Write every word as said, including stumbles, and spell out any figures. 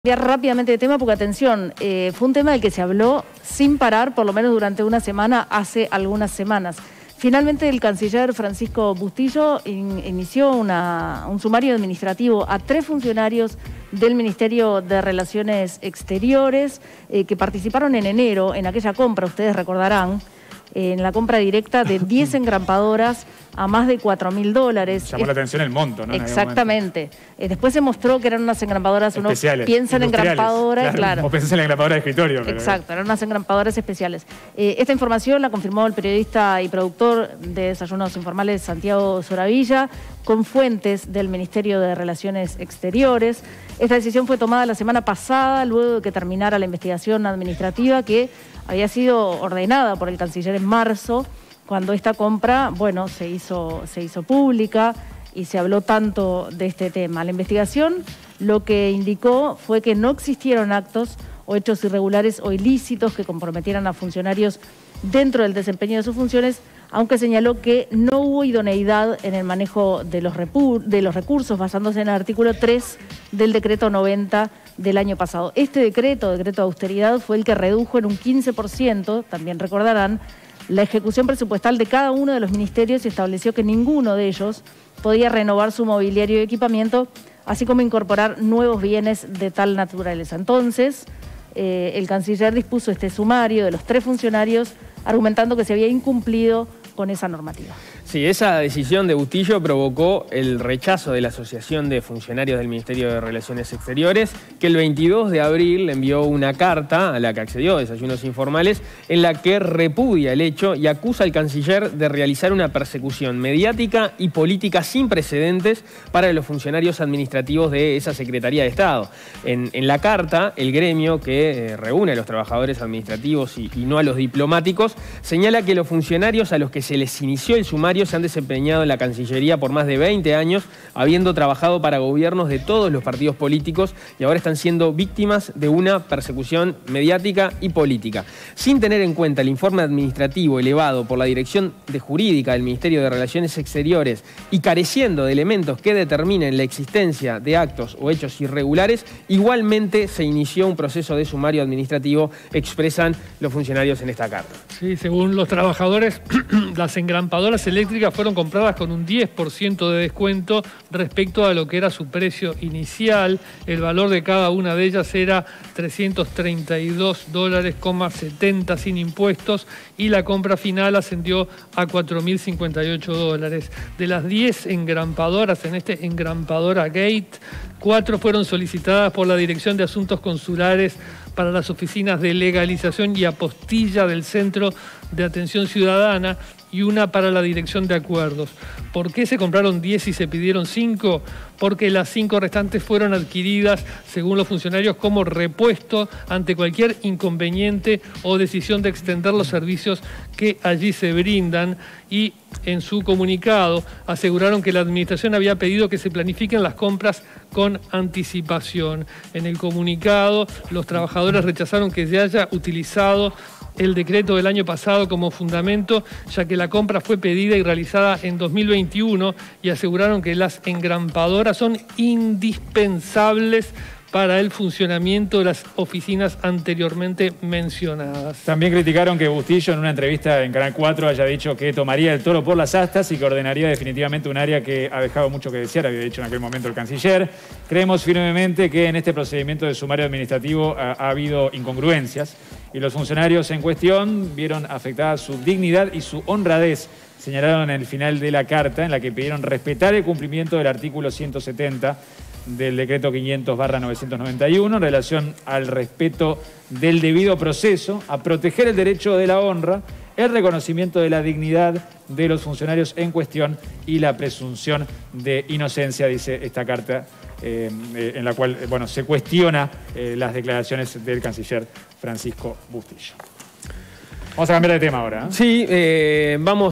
Cambiar rápidamente de tema porque, atención, eh, fue un tema del que se habló sin parar, por lo menos durante una semana, hace algunas semanas. Finalmente, el canciller Francisco Bustillo in, inició una, un sumario administrativo a tres funcionarios del Ministerio de Relaciones Exteriores eh, que participaron en enero en aquella compra, ustedes recordarán, eh, en la compra directa de diez engrampadoras a más de cuatro mil dólares. Llamó es, la atención el monto, ¿no? Exactamente. Eh, después se mostró que eran unas engrampadoras, uno piensa en engrampadoras, claro. claro. O piensa en la engrampadora de escritorio. Pero... Exacto, eran unas engrampadoras especiales. Eh, esta información la confirmó el periodista y productor de Desayunos Informales, Santiago Soravilla, con fuentes del Ministerio de Relaciones Exteriores. Esta decisión fue tomada la semana pasada, luego de que terminara la investigación administrativa que había sido ordenada por el canciller en marzo, cuando esta compra, bueno, se hizo, se hizo pública y se habló tanto de este tema. La investigación lo que indicó fue que no existieron actos o hechos irregulares o ilícitos que comprometieran a funcionarios dentro del desempeño de sus funciones, aunque señaló que no hubo idoneidad en el manejo de los, de los recursos, basándose en el artículo tres del decreto noventa del año pasado. Este decreto, decreto de austeridad, fue el que redujo en un quince por ciento, también recordarán, la ejecución presupuestal de cada uno de los ministerios y estableció que ninguno de ellos podía renovar su mobiliario y equipamiento, así como incorporar nuevos bienes de tal naturaleza. Entonces, eh, el canciller dispuso este sumario de los tres funcionarios, argumentando que se había incumplido con esa normativa. Sí, esa decisión de Bustillo provocó el rechazo de la Asociación de Funcionarios del Ministerio de Relaciones Exteriores, que el veintidós de abril envió una carta a la que accedió Desayunos Informales, en la que repudia el hecho y acusa al canciller de realizar una persecución mediática y política sin precedentes para los funcionarios administrativos de esa Secretaría de Estado. En, en la carta, el gremio que eh, reúne a los trabajadores administrativos y, y no a los diplomáticos, señala que los funcionarios a los que se les inició el sumario se han desempeñado en la Cancillería por más de veinte años, habiendo trabajado para gobiernos de todos los partidos políticos y ahora están siendo víctimas de una persecución mediática y política. Sin tener en cuenta el informe administrativo elevado por la Dirección de Jurídica del Ministerio de Relaciones Exteriores y careciendo de elementos que determinen la existencia de actos o hechos irregulares, igualmente se inició un proceso de sumario administrativo, expresan los funcionarios en esta carta. Sí, según los trabajadores, las engrampadoras eléctricas fueron compradas con un diez por ciento de descuento respecto a lo que era su precio inicial. El valor de cada una de ellas era trescientos treinta y dos dólares con setenta sin impuestos y la compra final ascendió a cuatro mil cincuenta y ocho dólares. De las diez engrampadoras en este Engrampadora Gate, cuatro fueron solicitadas por la Dirección de Asuntos Consulares para las oficinas de legalización y apostilla del Centro de Atención Ciudadana y una para la Dirección de Acuerdos. ¿Por qué se compraron diez y se pidieron cinco? Porque las cinco restantes fueron adquiridas, según los funcionarios, como repuesto ante cualquier inconveniente o decisión de extender los servicios que allí se brindan, y en su comunicado aseguraron que la Administración había pedido que se planifiquen las compras con anticipación. En el comunicado, los trabajadores rechazaron que se haya utilizado el decreto del año pasado como fundamento, ya que la compra fue pedida y realizada en dos mil veintiuno, y aseguraron que las engrampadoras son indispensables para el funcionamiento de las oficinas anteriormente mencionadas. También criticaron que Bustillo en una entrevista en Canal cuatro haya dicho que tomaría el toro por las astas y que ordenaría definitivamente un área que ha dejado mucho que desear, había dicho en aquel momento el canciller. Creemos firmemente que en este procedimiento de sumario administrativo ha, ha habido incongruencias y los funcionarios en cuestión vieron afectada su dignidad y su honradez, señalaron en el final de la carta, en la que pidieron respetar el cumplimiento del artículo ciento setenta del decreto quinientos barra novecientos noventa y uno en relación al respeto del debido proceso, a proteger el derecho de la honra, el reconocimiento de la dignidad de los funcionarios en cuestión y la presunción de inocencia, dice esta carta, eh, eh, en la cual eh, bueno, se cuestiona eh, las declaraciones del canciller Francisco Bustillo. Vamos a cambiar de tema ahora, ¿eh? Sí, eh, vamos.